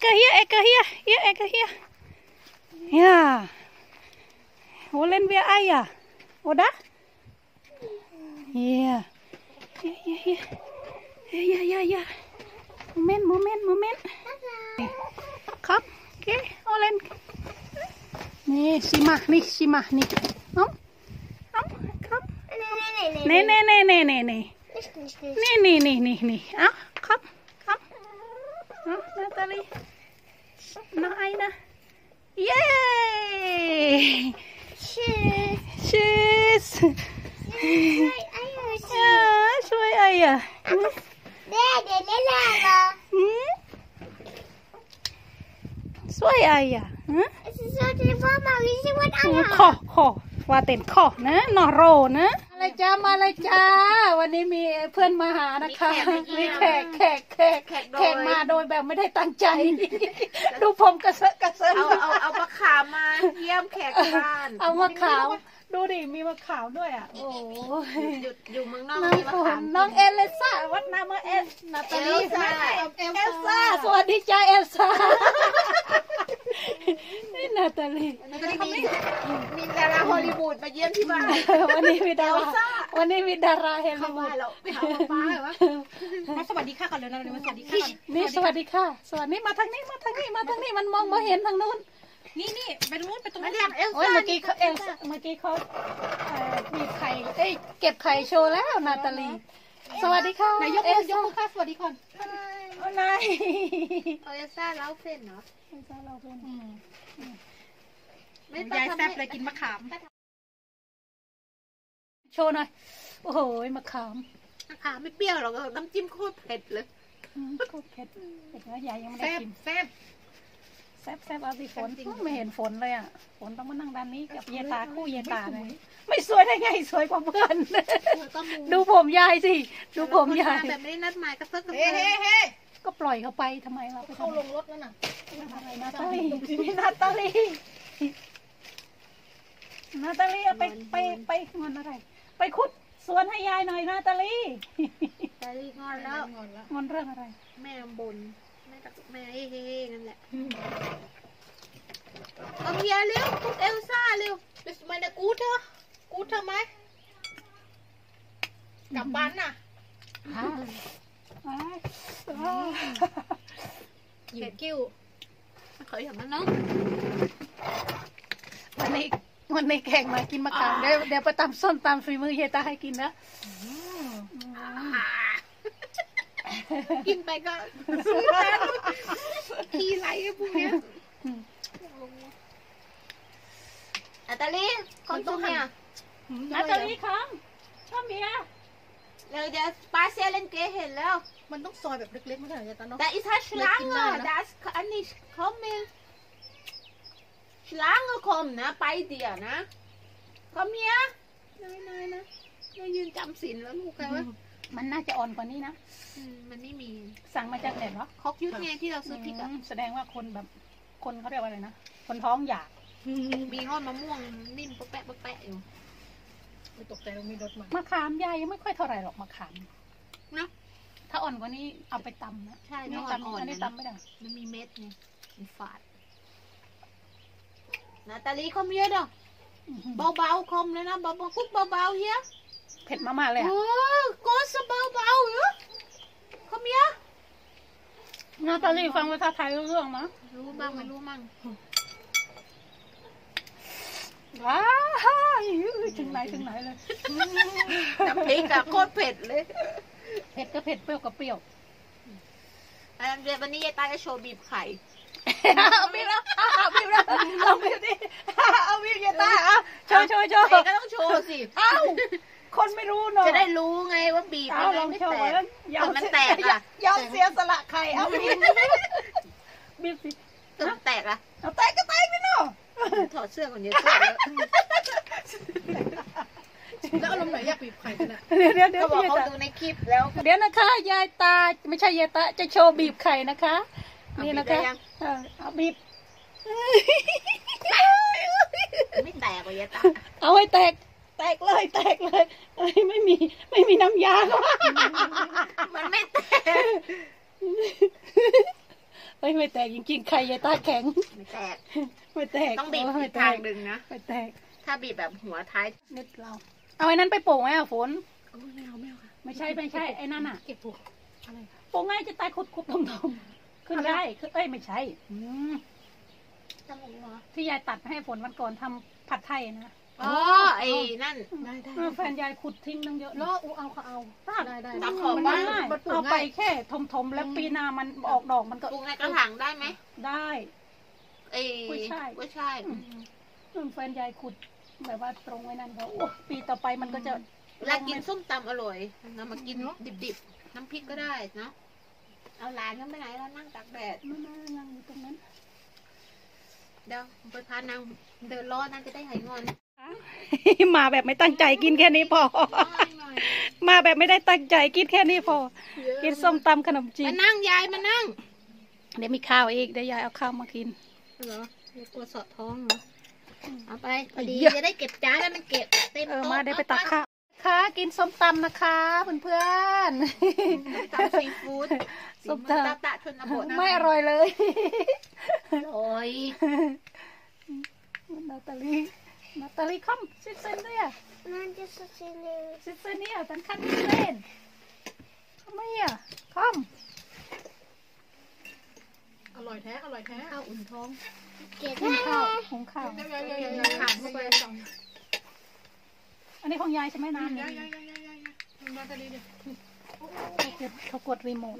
Eka hier. Ja. Wollen wir Eier? Oder? Hier. Ja. Moment. Komm, geh, Olen. Nee, sie macht nicht. Komm. Nee. Nee. Ach, komm. Ach, Nathalie. Noch einer. Yay! Tschüss. Ja, zwei Eier. Zwei Eier.ขอว่าเต็นขอนะนอโรนะอะไรจ้ามาเลยจ้าวันนี้มีเพื่อนมาหานะคะมีแขกมาโดยแบบไม่ได้ตั้งใจดูผมกระเซาะเอามะขามมาเยี่ยมแขกบ้านเอามะขามดูดิมีมะขามด้วยอ่ะโอ้อยู่เมืองนอกมีมะขามน้องเอลซ่าวัดนามาเอลนาตาลีเอลซ่าสวัสดีจ้าเอลซ่านี่นาตาลีมีดาราฮอลลีวูดมาเยี่ยมที่บ้านวันนี้มีดาราฮอลลีวูดไปหาป้าเหรอวะสวัสดีค่ะก่อนเลยนะสวัสดีค่ะนี่สวัสดีค่ะสวัสดีมาทางนี้มันมองมาเห็นทางนู้นนี่ไปตรงนู้นเมื่อกี้เขามีไข่เก็บไข่โชว์แล้วนาตาลีสวัสดีค่ะนายกมือค่ะสวัสดีก่อนนายเอลซ่าเล้าเส้นเนาะยายแซ่บเลยกินมะขามโชว์หน่อยโอ้โหมะขามไม่เปรี้ยวหรอกน้ำจิ้มโคตรเผ็ดเลยโคตรเผ็ดแล้วยายยังไม่ได้กินแซ่บเอาสิฝนไม่เห็นฝนเลยอ่ะฝนต้องมานั่งด้านนี้กับเยตาคู่เยตาเลยไม่สวยได้ไงสวยกว่าเพื่อนดูผมยายสิดูผมยายแบบไม่ได้นัดหมายกับเพื่อนก็ปล่อยเขาไปทำไมเราเข้าลงรถแล้วน่ะอะไรนาตาลีไปงอนอะไรไปขุดสวนให้ยายหน่อยนาตาลีงอนแล้วงอนเรื่องอะไรแม่บนแม่เฮ้นั่นแหละเอาเมียเร็วเอลซ่าเร็วไปสมัยนะกูเธอไหมกลับบ้านน่ะเหยียดกิ้วเคยเห็นมั้ยเนาะวันนี้แข่งมากินมะขามเดี๋ยวไปตำส้มตำฝีมือเฮตาให้กินนะกินไปก็สู้กันขี้ไหลพวกนี้นาตาลีคนตุ้มเนี่ยนาตาลีครับชอบเมียเราจะปาเซเลนเกเห็นแล้วมันต้องซอยแบบเล็กๆไม่ใช่เหรอจ๊ะน้องแต่อีท่าฉลางอ่ะแต่อันนี้เขาไม่ฉลางก็คมนะไปเดียวนะเขาเมียน้อยนะเรายืนจำศีลแล้วลูกใครวะมันน่าจะอ่อนกว่านี้นะมันไม่มีสั่งมาจากไหนเหรอคอกยุทธไงที่เราซื้อพริกอะแสดงว่าคนแบบคนเขาเรียกว่าอะไรนะคนท้องอยากมีงอนมะม่วงนิ่มแปะอยู่ไม่ตกใจเรามีรถมะขามยายยังไม่ค่อยเท่าไหร่หรอกมะขามนะถ้าอ่อนกว่านี้เอาไปตำนะใช่นี่อ่อนอันนี้ตำไม่ได้มันมีเม็ดไงมันฝาดนาตาลีเขาเมียเด้อเบาๆคมเลยนะเบาๆคุกเบาๆเฮียเผ็ดมากๆเลยอ่ะก็สเบาๆเหรอเขาเมียนาตาลีฟังภาษาไทยรู้เรื่องมั้ยรู้บ้างไม่รู้มั่งว้าวถึงไหนเลยน้ำพริกอะโคตรเผ็ดเลยเผ็ดก็เผ็ดเปรี้ยวก็เปรี้ยวเดี๋ยววันนี้ยายตาจะโชว์บีบไข่เอาบีบแล้วเอาบีบดิเอาบีบยายตาโชว์ก็ต้องโชว์สิเอ้าคนไม่รู้เนาะจะได้รู้ไงว่าบีบไม่แตกมันแตกอะยอมเสียสละไข่เอาบีบสิมันแตกอะเอาแตกก็แตกไปเนาะถอดเสื้อก่อนเยอะแล้วอารมณ์ไหนอยากบีบไข่กันอะเดี๋ยวเขาบอกเขาดูในคลิปแล้วเดี๋ยวนะคะยายตาไม่ใช่ยายตาจะโชว์บีบไข่นะคะนี่นะคะเอาบีบไม่แตกเลยยายตาเอาให้แตกเลยไม่มีน้ำยามันไม่แตกฮ้ยไม่แตกจริงๆใครยายตาแข็งไม่แตกไม่แตกต้องบีบไม่อีกแตทางกดึงนะไม่แตกถ้าบีบแบบหัวท้ายนิดเราเอาไอ้นั้นไปโป่งไหมอะฝนไม่เอาค่ะไม่ใช่ไอ้นั่นอะเก็บถูกอะไรโป่งง่ายจะตายคุดๆทมๆขึ้นได้คือเอ้ยไม่ใช่ตั้งหัวที่ยายตัดให้ฝนวันก่อนทำผัดไทยนะอ๋อไอ้นั่นแฟนยายขุดทิ้งตั้งเยอะล้อเอาเขาเอาได้ตัดขอบมันบ้านง่ายเอาไปแค่ทมๆแล้วปีหน้ามันออกดอกมันก็ปลูกในกระถางได้ไหมได้ไอ้กุ้ยช่ายกุ้ยช่ายแฟนยายขุดแบบว่าตรงไว้นั่นเขาโอ้ปีต่อไปมันก็จะเวลากินส้มตำอร่อยเรามากินดิบๆน้ำพริกก็ได้เนาะเอาหลานยังไปไหนแล้วนั่งตากแดดมันนั่งอยู่ตรงนั้นเดี๋ยวไปพานางเดินล้อนั่นจะได้หายงอนมาแบบไม่ตั้งใจกินแค่นี้พอ มาแบบไม่ได้ตั้งใจกินแค่นี้พอ กินส้มตำขนมจีมาน นั่งยายมานั่งเดี๋ยวมีข้าวอีกเดี๋ยวยายเอาข้าวมากินเหรอเดี๋ยวกลัวสอดท้องเหรอเอาไปพอดีเยอะจะได้เก็บจานแล้วมันเก็บเต็มโต๊ะมาได้ไปตักข้าวค่ะกินส้มตำนะคะเพื่อนตำซีฟู้ดๆส้มตตะชนบทำไม่อร่อยเลยโอ้ยนาตาลีkom sitt ner Nanti sini. sitt ner den kan inte sen kom her kom อร่อยแท้อร่อยแท้ข้าวอุ่นท้องหุงข้าวหุงข้าวขาดเข้าไปอันนี้ของยายใช่ไหมน้ำเนี่ยมาตะลีดิเขากดรีโมท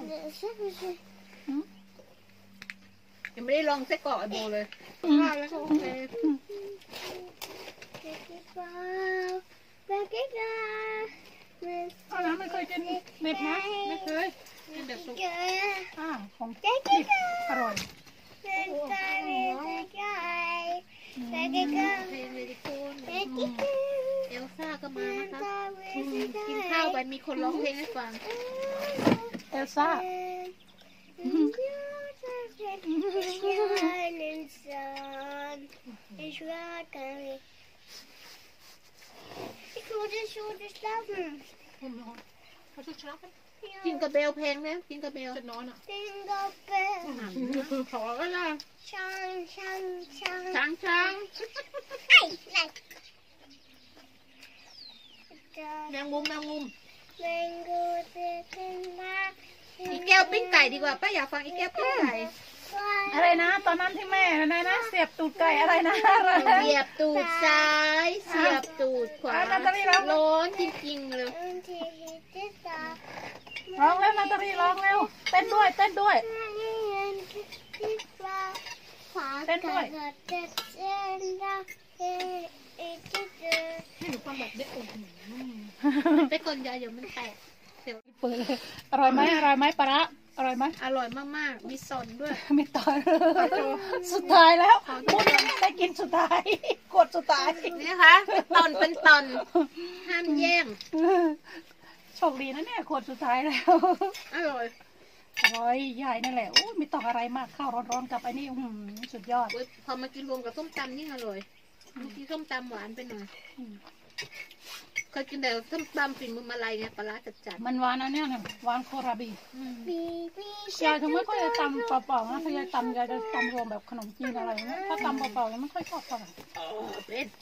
ยังไม่ได้ลองไส้กรอกไอโบเลยแล้วก็โอเคอ๋อน้ำไม่เคยกินเม็ดนะไม่เคยแบบสุกของอร่อยเพลงเมดิโกนเอลซ่าก็มานะคะกินข้าวไปมีคนร้องเพลงให้ฟังเอลซ่าเขาชุดชักกินกับเบลเพลงแล้วกินกับเบลจะนอนอ่ะขอก็ได้ช่างช้างแมงมุมอีแก้วปิ้งไก่ดีกว่าป้าอยากฟังอีแก้วปิ้งไก่อะไรนะตอนนั้นที่แม่อะไรนะเสียบตูดไก่อะไรนะเสียบตูดซ้ายเสียบตูดขวาร้อนจริงๆเลยร้องแล้วนาตาลีร้องแล้วเต้นด้วยเต้นด้วยให้หนูฟังแบบเด็กโอ้โหไปก่อนยายเดี๋ยวมันแตกเปิดเลยอร่อยไหมปลาร้าอร่อยไหมอร่อยมากๆมีซอนด้วยไม่ต่อยสุดท้ายแล้วมุดได้กินสุดท้ายกดสุดท้ายนี่นะคะเป็นตอนห้ามแย่งโชคดีนะเนี่ยขวดสุดท้ายแล้วอร่อยอร่อยใหญ่นั่นแหละโอ้ไม่ต้องอะไรมากข้าวร้อนๆกับไอ้นี่สุดยอดพอมากินรวมกับส้มตำยิ่งอร่อยเมื่อกี้ส้มตำหวานไปหน่อยเคยกินแต่ส้มตำฝีมือมาลายไงปลาร้าจัดมันหวานอันเนี้ยเนี่ยหวานโคราบี Baby ยายถึงไม่ค่อยจะตำเปล่าๆนะถ้ายายตำยายจะตำรวมแบบขนมจีนอะไรเงี้ยถ้าตำเปล่าๆยังไม่ค่อยชอบเท่าไหร่ๆโอ้เป็ด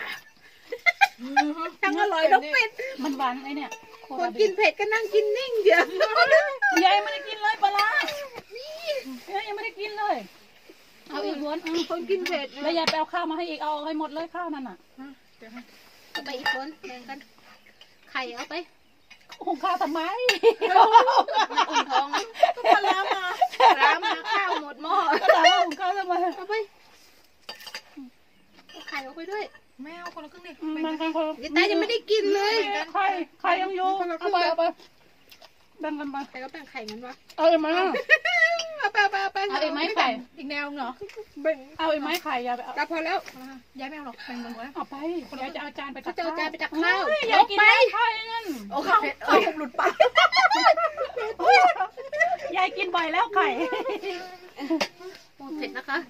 ทั้งอร่อยทั้งเป็ดมันหวานไอ้เนี่ยโคคนรากิบีนเผ็ดก็นั่งกินนิ่งเดียวยายไม่ได้กินเลยปลาร้ายายยังไม่ได้กินเลยเอาอีกวนคนกินเผ็ดแล้วยายไปเอาข้าวมาให้อีกเอาให้หมดเลยข้าวนั่นน่ะเอาไปอีกคนแบ่งกันไข่เอาไปหุงข้าวทำไมอุ่นท้องก็ปลาร้ามาข้าวหมดหม้อก็ถามว่าหุงข้าวทำไมเอาไปเอาไข่เอาไปด้วยแมวคนละครึ่งดิมันกันคนยายตายังไม่ได้กินเลยใครยังอยู่เอาไปแบ่งกันไปแต่ก็แบ่งไข่งั้นวะเอาอีกไหมเอาไปเอาอีกไหมไข่อีกแนวเหรอเอาอีกไหมไข่ยายไปเอาแต่พอแล้วย้ายแมวหรอกแบ่งกันไว้เอาไปยายจะเอาจานไปตัเขากจะเอาข้าวจานไปตักข้าวยายกกินไปไม่ไข่นั่นโอ้เผ็ดหลุดปากยายกินบ่อยแล้วไข่เผ็ดนะคะ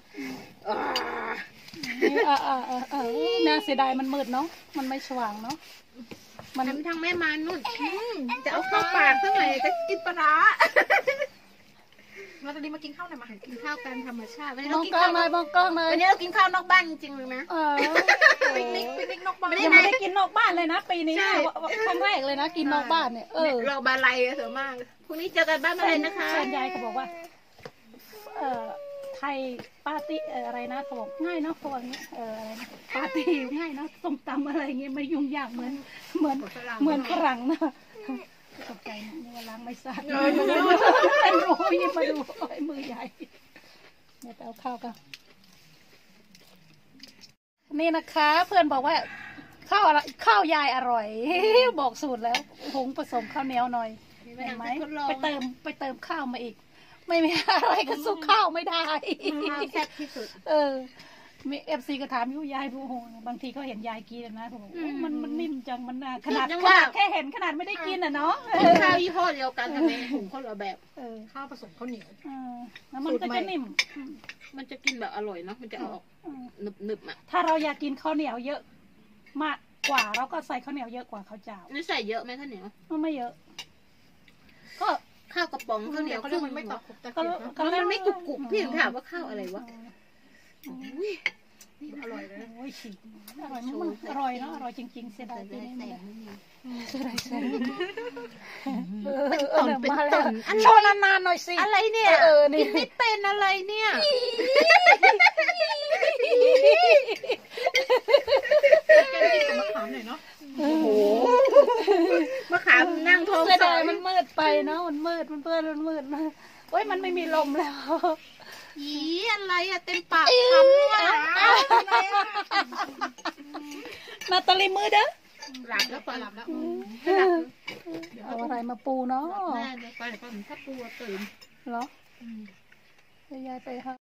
น่าเสียดายมันมืดเนาะมันไม่สว่างเนาะมันทำทางแม่มานุ่นจะเอาเข้าปากสักหน่อยจะกินปลาร้าเราจะดีมากินข้าวหน่อยมากินข้าวตามธรรมชาติวันนี้มเราองกินกล้อข้าง วเลยมองกล้องเลยวันนี้เรากินข้าวนอกบ้านจริงๆเลยนะปิกนิกนอกบ้านยังไม่ได้กินนอกบ้านเลยนะปีนี้ครั้งแรกเลยนะกินนอกบ้านเนี่ยเราบาลัยเถอะมากพรุ่งนี้เจอกันบ้านมาเลยนะคะแฟนยายก็บอกว่าไทยปาร์ตี้อะไรนะเขาบอกง่ายเนาะเขาบอกอย่างเงี้ยอะไรนะปาร์ตี้ง่ายเนาะส้มตำอะไรเงี้ยไม่ยุ่งยากเหมือนฝรั่งนะตกใจนี่ว่าล้างไม่สะอาดเป็นรูยังมาดูโอ้ยมือใหญ่เนี่ยไปเอาข้าวกันนี่นะคะ เพื่อนบอกว่าข้าวยายอร่อย บอกสูตรแล้วหุงผสมข้าวเหนียวหน่อยเห็นไหมไปเติมข้าวมาอีก ไม่มีอะไรก็สู้ข้าวไม่ได้แซ่บที่สุดมีFCก็ถามอยู่ยายดูโหบางทีเขาเห็นยายกินนะผมมันนิ่มจังมันขนาดแค่เห็นขนาดไม่ได้กินอ่ะเนาะข้าวยี่ห้อเดียวกันทำไมหุงคนละแบบข้าวผสมข้าวเหนียวแล้วมันก็จะนิ่มมันจะกินแบบอร่อยเนาะมันจะออกหนึบๆอ่ะถ้าเราอยากกินข้าวเหนียวเยอะมากกว่าเราก็ใส่ข้าวเหนียวเยอะกว่าข้าวเจ้านี่ใส่เยอะไหมข้าวเหนียวไม่เยอะ ก็ข้าวกระป๋องข้าวเหนียวเขาคเรียรึ่กงมันไม่ตอกตะก็เกียบก็มันไม่กรุบๆพี่ถึงถามว่าข้าวอะไรวะอร่อยเลยโอ้ยฉีกอร่อยมากอร่อยเนาะอร่อยจริงๆเสียดายปีนี้ไม่ได้เสียดายแสงมาแล้วโชว์นานๆหน่อยสิอะไรเนี่ยนี่กินไม่เป็นอะไรเนี่ยแกงกินกับมะขามหน่อยเนาะโอ้โหมะขามนั่งท้องเสียซดาอย ยมันมืดไปเนาะมันมืดมันมืดนะโอ้ยมันไม่มีลมแล้วอีอะไรอะเต็มปากคำด้วยนาตาลีมืดเด้อหลับแล้วปะหลับแล้วเอาอะไรมาปูเนาะแม่จะไปก่อนถ้าปูตื่นเหรอเดี๋ยวยายไปค่ะ